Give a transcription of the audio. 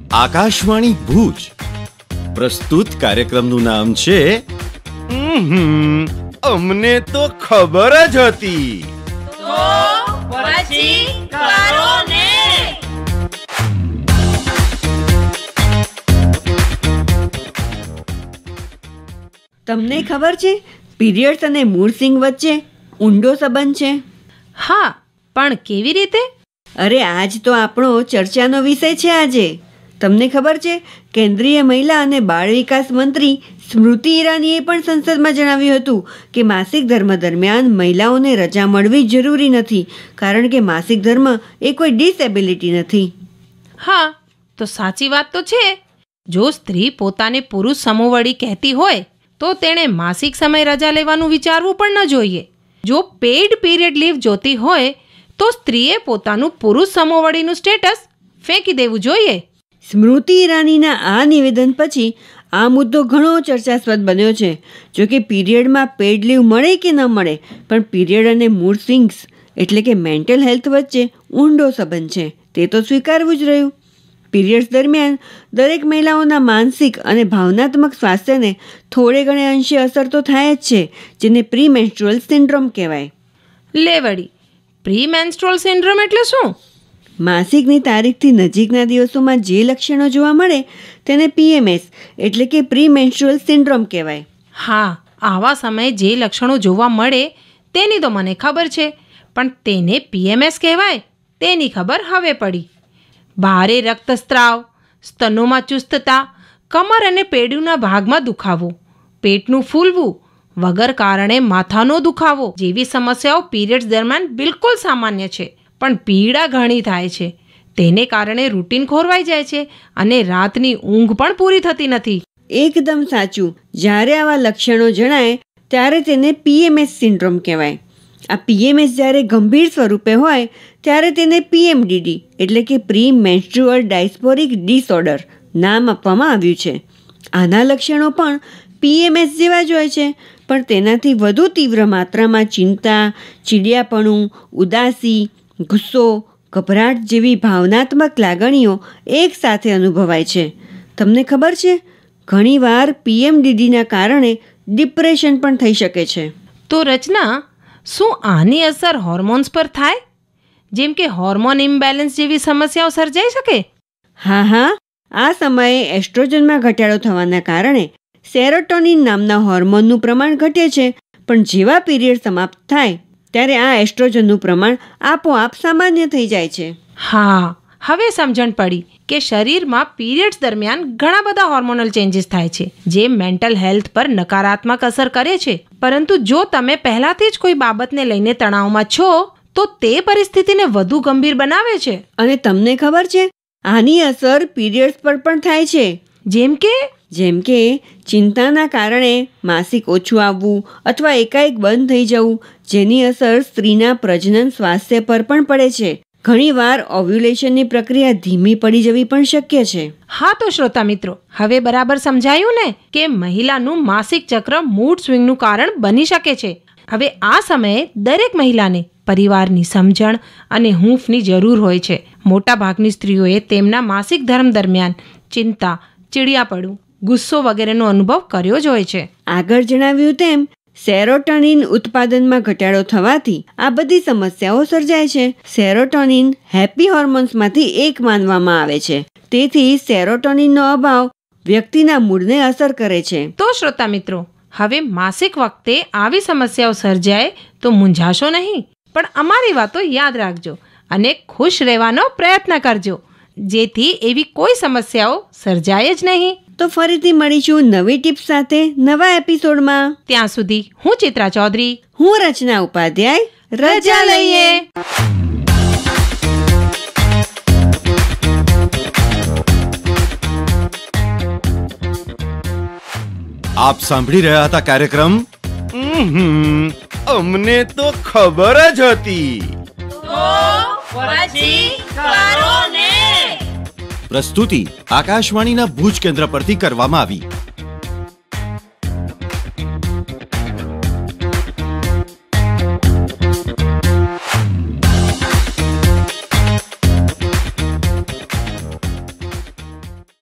આકાશવાણી ભુજ પ્રસ્તુત કાર્યક્રમનું નામ છે અમને તો ખબર જ હતી. તમને ખબર છે પીરિયડ્સ અને મૂડ સ્વિંગ વચ્ચે ઊંડો સંબંધ છે? હા, પણ કેવી રીતે? અરે આજ તો આપણો ચર્ચાનો વિષય છે આજે. તમને ખબર છે કેન્દ્રીય મહિલા અને બાળ વિકાસ મંત્રી સ્મૃતિ ઈરાનીએ પણ સંસદમાં જણાવ્યું હતું કે માસિક ધર્મ દરમિયાન મહિલાઓને રજા મળવી જરૂરી નથી, કારણ કે માસિક ધર્મ એ કોઈ ડિસેબિલિટી નથી. હા, તો સાચી વાત તો છે. જો સ્ત્રી પોતાને પુરુષ સમોવડી કહેતી હોય તો તેણે માસિક સમય રજા લેવાનું વિચારવું પણ ન જોઈએ. જો પેઇડ પીરિયડ લીવ જોતી હોય તો સ્ત્રીએ પોતાનું પુરુષ સમોવડીનું સ્ટેટસ ફેંકી દેવું જોઈએ. સ્મૃતિ ઈરાનીના આ નિવેદન પછી આ મુદ્દો ઘણો ચર્ચાસ્પદ બન્યો છે. જો કે પીરિયડમાં પેઇડ લીવ મળે કે ન મળે, પણ પીરિયડ અને મૂડ સ્વિંગ્સ એટલે કે મેન્ટલ હેલ્થ વચ્ચે ઊંડો સંબંધ છે તે તો સ્વીકારવું જ રહ્યું. પીરિયડ્સ દરમિયાન દરેક મહિલાઓના માનસિક અને ભાવનાત્મક સ્વાસ્થ્યને થોડે ઘણે અંશે અસર તો થાય જ છે, જેને પ્રી મેન્સ્ટ્રુઅલ સિન્ડ્રોમ કહેવાય. લે વળી, પ્રી મેન્સ્ટ્રુઅલ સિન્ડ્રોમ એટલે શું? માસિકની તારીખથી નજીકના દિવસોમાં જે લક્ષણો જોવા મળે તેને PMS એટલે કે પ્રી મેન્સ્ટ્રુઅલ સિન્ડ્રોમ કહેવાય. હા, આવા સમયે જે લક્ષણો જોવા મળે તેની તો મને ખબર છે, પણ તેને PMS કહેવાય તેની ખબર હવે પડી. ભારે રક્તસ્રાવ, સ્તનોમાં ચુસ્તતા, કમર અને પેડુના ભાગમાં દુખાવો, પેટનું ફૂલવું, વગર કારણે માથાનો દુખાવો જેવી સમસ્યાઓ પીરિયડ્સ દરમિયાન બિલકુલ સામાન્ય છે. પણ પીડા ઘણી થાય છે. તેને કારણે રૂટીન ખોરવાઈ જાય છે અને રાતની ઊંઘ પણ પૂરી થતી નથી. એકદમ સાચું. જ્યારે આવા લક્ષણો જણાય ત્યારે તેને PMS સિન્ડ્રોમ કહેવાય. આ PMS જ્યારે ગંભીર સ્વરૂપે હોય ત્યારે તેને PMDD એટલે કે પ્રી મેન્સ્ટ્રુઅલ ડાયસ્પોરિક ડિસઓર્ડર નામ આપવામાં આવ્યું છે. આના લક્ષણો પણ PMS જેવા જ હોય છે, પણ તેનાથી વધુ તીવ્ર માત્રામાં ચિંતા, ચીડિયાપણું, ઉદાસી, ગુસ્સો, ગભરાટ જેવી ભાવનાત્મક લાગણીઓ એક સાથે અનુભવાય છે. તમને ખબર છે ઘણીવાર PMDDના કારણે ડિપ્રેશન પણ થઈ શકે છે. તો રચના, શું આની અસર હોર્મોન્સ પર થાય? જેમ કે હોર્મોન ઇમ્બેલેન્સ જેવી સમસ્યાઓ સર્જાઈ શકે? હા, આ સમયે એસ્ટ્રોજનમાં ઘટાડો થવાના કારણે સેરોટોનિન નામના હોર્મોનનું પ્રમાણ ઘટે છે, પણ જેવા પીરિયડ સમાપ્ત થાય ત્યારે આ એસ્ટ્રોજનનું પ્રમાણ આપોઆપ સામાન્ય થઈ જાય છે. હા, હવે સમજણ પડી કે શરીરમાં પીરિયડ્સ દરમિયાન ઘણા બધા હોર્મોનલ ચેન્જીસ થાય છે જે મેન્ટલ હેલ્થ પર નકારાત્મક અસર કરે છે. પરંતુ જો તમે પહેલાથી જ કોઈ બાબતને લઈને તણાવમાં છો તો તે પરિસ્થિતિને વધુ ગંભીર બનાવે છે. અને તમને ખબર છે આની અસર પીરિયડ્સ પર પણ થાય છે. જેમ કે ચિંતાના કારણે માસિક ઓછું આવવું અથવા એકાએક બંધ થઈ જવું, જેની અસર સ્ત્રીના પ્રજનન સ્વાસ્થ્ય પર પણ પડે છે. ઘણીવાર ઓવ્યુલેશનની પ્રક્રિયા ધીમી પડી જવી પણ શક્ય છે. હા, તો શ્રોતા મિત્રો, હવે બરાબર સમજાયું ને કે મહિલાનું માસિક ચક્ર મૂડ સ્વિંગનું કારણ બની શકે છે. હવે આ સમયે દરેક મહિલાને પરિવારની સમજણ અને હૂંફની જરૂર હોય છે. મોટાભાગની સ્ત્રીઓએ તેમના માસિક ધર્મ દરમિયાન ચિંતા, ચીડિયાપણું, ગુસ્સો વગેરેનો અનુભવ કર્યો જ હોય છે. આગળ જણાવ્યું તેમ સેરોટોનિન ઉત્પાદનમાં ઘટાડો થવાથી આ બધી સમસ્યાઓ સર્જાય છે. સેરોટોનિન હેપી હોર્મોન્સમાંથી એક માનવામાં આવે છે. તેથી સેરોટોનિનનો અભાવ વ્યક્તિના મૂડને અસર કરે છે. તો શ્રોતા મિત્રો, હવે માસિક વખતે આવી સમસ્યાઓ સર્જાય તો મૂંઝાશો નહીં, પણ અમારી વાતો યાદ રાખજો અને ખુશ રહેવાનો પ્રયત્ન કરજો, જેથી એવી કોઈ સમસ્યાઓ સર્જાય જ નહીં. તો ફરીથી મળીશું નવી ટિપ્સ સાથે નવા એપિસોડમાં. ત્યાં સુધી હું ચિત્રા ચૌધરી, હું રચના ઉપાધ્યાય રજા લઈએ. આપ સાંભળી રહ્યા હતા કાર્યક્રમ અમને તો ખબર જ હતી. પ્રસ્તુતિ આકાશવાણીના ભુજ કેન્દ્ર પરથી કરવામાં આવી.